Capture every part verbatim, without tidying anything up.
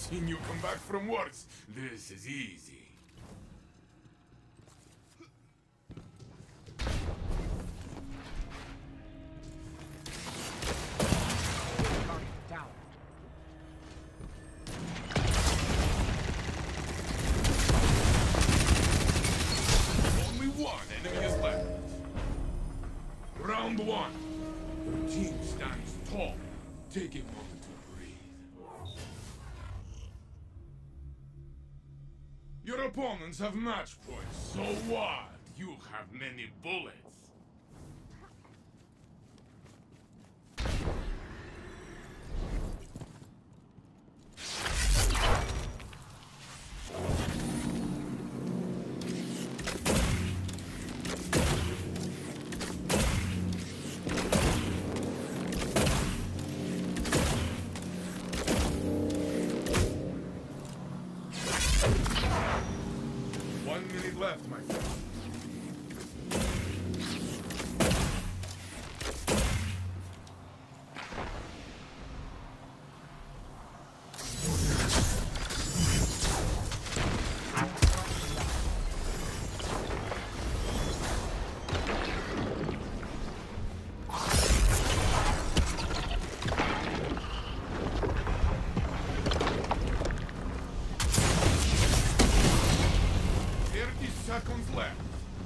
Seen you come back from worse. This is easy. Down. Only one enemy is left. Round one. Your team stands tall. Take a moment to breathe. Your opponents have match points, so what? You have many bullets. One minute left, my friend. Seconds left.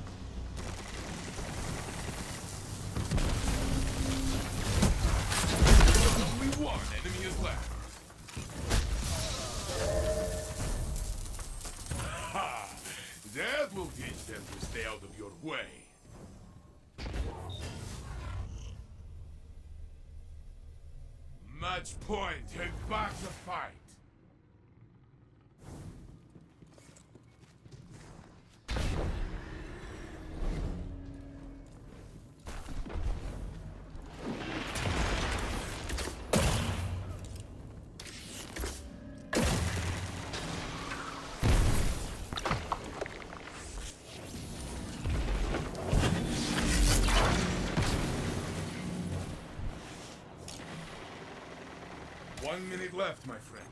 Only one enemy is left. Ha! That will teach them to stay out of your way. Match point. Take back the fight. One minute left, my friend.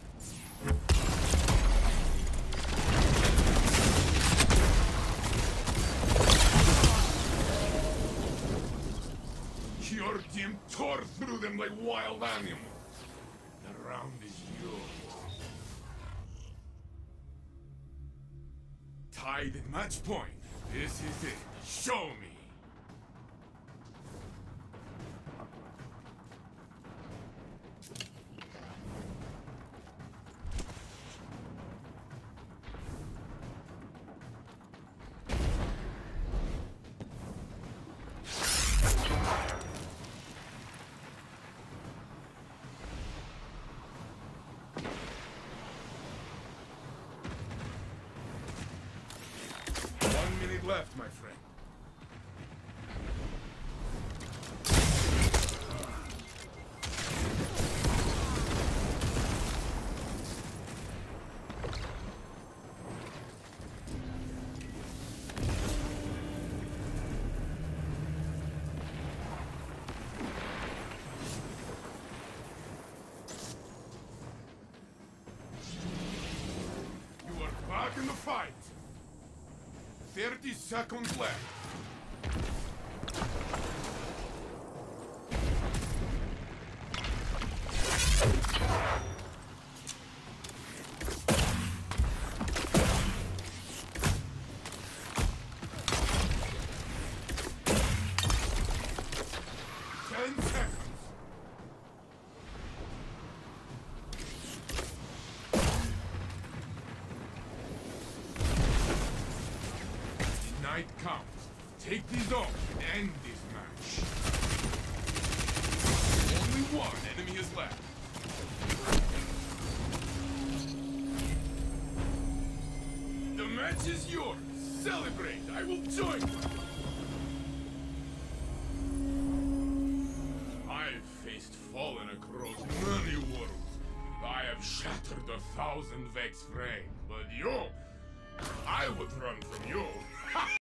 Your team tore through them like wild animals. The round is yours. Tied at match point. This is it. Show me. One minute left, my friend. You are back in the fight. Thirty seconds left. Ten seconds. Night comes. Take these off and end this match. Only one enemy is left. The match is yours. Celebrate. I will join you. I've faced fallen across many worlds. I have shattered a thousand Vex frames, but you, I would run from you.